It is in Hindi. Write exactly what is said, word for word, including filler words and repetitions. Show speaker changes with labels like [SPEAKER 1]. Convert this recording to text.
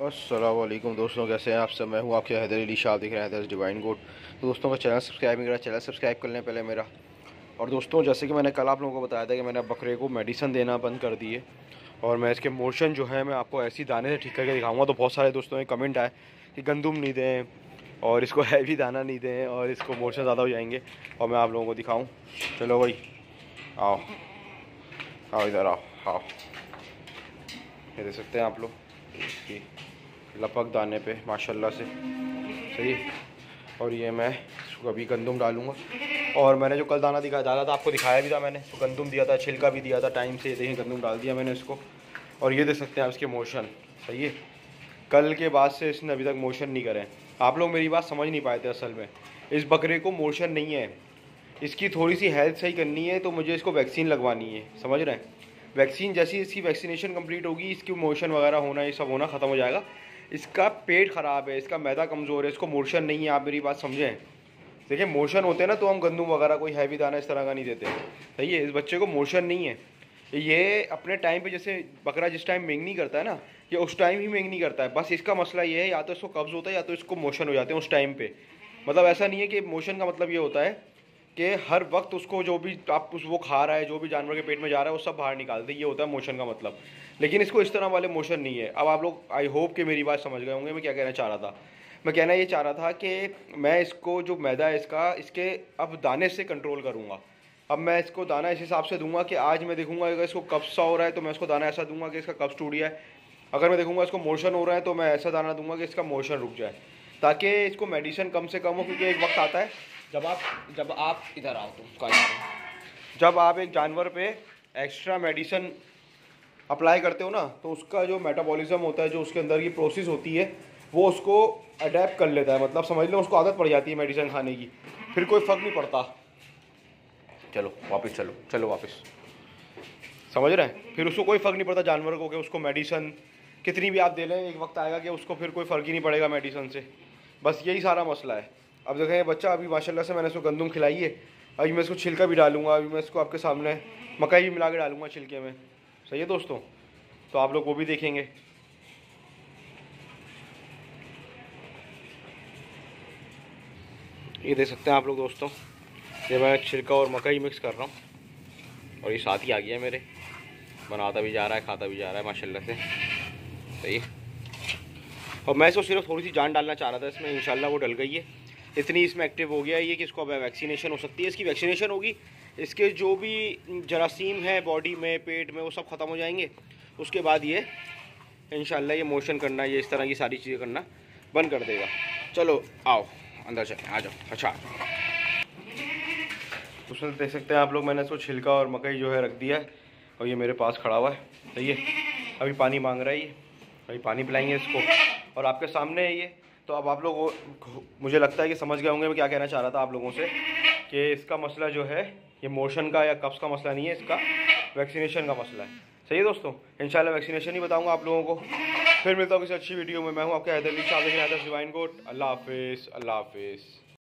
[SPEAKER 1] अस्सलाम वालेकुम दोस्तों, कैसे हैं आप सब। मैं हूं आपके हैदर अली शाह, देख रहे हैं हैदर डिवाइन गोड। तो दोस्तों का चैनल सब्सक्राइब नहीं करा, चैनल सब्सक्राइब कर लें पहले मेरा। और दोस्तों जैसे कि मैंने कल आप लोगों को बताया था कि मैंने बकरे को मेडिसिन देना बंद कर दी है और मैं इसके मोशन जो है मैं आपको ऐसी दाने से ठीक करके दिखाऊंगा। तो बहुत सारे दोस्तों ने कमेंट आए कि गंदुम नहीं दें और इसको हैवी दाना नहीं दें और इसको मोशन ज़्यादा हो जाएंगे, और मैं आप लोगों को दिखाऊँ। चलो भाई आओ आओ इधर आओ आओ। ये देख सकते हैं आप लोग इसकी लपक दाने पे माशाल्लाह से सही। और ये मैं इसको अभी गंदुम डालूँगा। और मैंने जो कल दाना दिखा डाला था आपको दिखाया भी था, मैंने तो गंदुम दिया था, छिलका भी दिया था टाइम से। देखिए गंदुम डाल दिया मैंने इसको। और ये देख सकते हैं आप इसके मोशन सही है। कल के बाद से इसने अभी तक मोशन नहीं करे। आप लोग मेरी बात समझ नहीं पाए थे। असल में इस बकरे को मोशन नहीं है, इसकी थोड़ी सी हेल्थ सही करनी है, तो मुझे इसको वैक्सीन लगवानी है, समझ रहे हैं। वैक्सीन जैसी इसकी वैक्सीनेशन कंप्लीट होगी, इसकी मोशन वगैरह होना ये सब होना ख़त्म हो जाएगा। इसका पेट ख़राब है, इसका मैदा कमज़ोर है, इसको मोशन नहीं है। आप मेरी बात समझें। देखिए मोशन होते हैं ना तो हम गंदुम वगैरह कोई हैवी दाना इस तरह का नहीं देते, सही है। इस बच्चे को मोशन नहीं है। ये अपने टाइम पे जैसे बकरा जिस टाइम मेंगनी करता है ना, ये उस टाइम ही मेंगनी करता है। बस इसका मसला ये है, या तो इसको कब्ज़ होता है या तो इसको मोशन हो जाते हैं उस टाइम पे। मतलब ऐसा नहीं है कि मोशन का मतलब ये होता है कि हर वक्त उसको जो भी आप उस वो खा रहा है, जो भी जानवर के पेट में जा रहा है वो सब बाहर निकाल दे, ये होता है मोशन का मतलब। लेकिन इसको इस तरह वाले मोशन नहीं है। अब आप लोग आई होप कि मेरी बात समझ गए होंगे मैं क्या कहना चाह रहा था। मैं कहना ये चाह रहा था कि मैं इसको जो मैदा है इसका, इसके अब दाने से कंट्रोल करूँगा। अब मैं इसको दाना इस हिसाब से दूंगा कि आज मैं देखूंगा अगर इसको कब्ज़ सा हो रहा है तो मैं इसको दाना ऐसा दूंगा कि इसका कब्ज़ टूट जाए। अगर मैं देखूंगा इसको मोशन हो रहा है तो मैं ऐसा दाना दूंगा कि इसका मोशन रुक जाए, ताकि इसको मेडिसिन कम से कम हो। क्योंकि एक वक्त आता है जब आप जब आप इधर आओ तुम कहाँ जा रहे हो, जब आप एक जानवर पे एक्स्ट्रा मेडिसिन अप्लाई करते हो ना, तो उसका जो मेटाबॉलिज्म होता है, जो उसके अंदर की प्रोसेस होती है, वो उसको अडेप्ट कर लेता है। मतलब समझ लो उसको आदत पड़ जाती है मेडिसिन खाने की, फिर कोई फ़र्क नहीं पड़ता। चलो वापस चलो चलो वापस, समझ रहे हैं। फिर उसको कोई फ़र्क नहीं पड़ता जानवर को कि उसको मेडिसिन कितनी भी आप दे लें, एक वक्त आएगा कि उसको फिर कोई फ़र्क ही नहीं पड़ेगा मेडिसिन से। बस यही सारा मसला है। अब देखें ये बच्चा अभी माशाल्लाह से मैंने इसको गंदुम खिलाई है, अभी मैं इसको छिलका भी डालूंगा। अभी मैं इसको आपके सामने मकई भी मिला के डालूंगा छिलके में, सही है दोस्तों। तो आप लोग वो भी देखेंगे। ये देख सकते हैं आप लोग दोस्तों, ये मैं छिलका और मकई मिक्स कर रहा हूँ और ये साथ ही आ गया मेरे, बनाता भी जा रहा है खाता भी जा रहा है माशाल्लाह से, सही है। और मैं इसको सिर्फ थोड़ी सी जान डालना चाह रहा था इसमें, इंशाल्लाह वो डल गई है। इतनी इसमें एक्टिव हो गया है ये कि इसको अब वैक्सीनेशन हो सकती है। इसकी वैक्सीनेशन होगी, इसके जो भी जरासीम है बॉडी में, पेट में, वो सब ख़त्म हो जाएंगे। उसके बाद ये इंशाल्लाह ये मोशन करना, ये इस तरह की सारी चीज़ें करना बंद कर देगा। चलो आओ अंदर चलें, आ जाओ। अच्छा उसमें देख सकते हैं आप लोग, मैंने इसको छिलका और मकई जो है रख दिया है और ये मेरे पास खड़ा हुआ है, सही है। अभी पानी मांग रहा है ये, अभी पानी पिलाएंगे इसको और आपके सामने है ये। तो अब आप लोग मुझे लगता है कि समझ गए होंगे मैं क्या कहना चाह रहा था आप लोगों से, कि इसका मसला जो है ये मोशन का या कब्ज़ का मसला नहीं है, इसका वैक्सीनेशन का मसला है, सही है दोस्तों। इंशाल्लाह वैक्सीनेशन ही बताऊंगा आप लोगों को। फिर मिलता हूँ किसी अच्छी वीडियो में। मैं हूँ आपके हैदर अली शाह, हैदर डिवाइन गोड। अल्लाह हाफिज़, अल्लाह हाफिज़।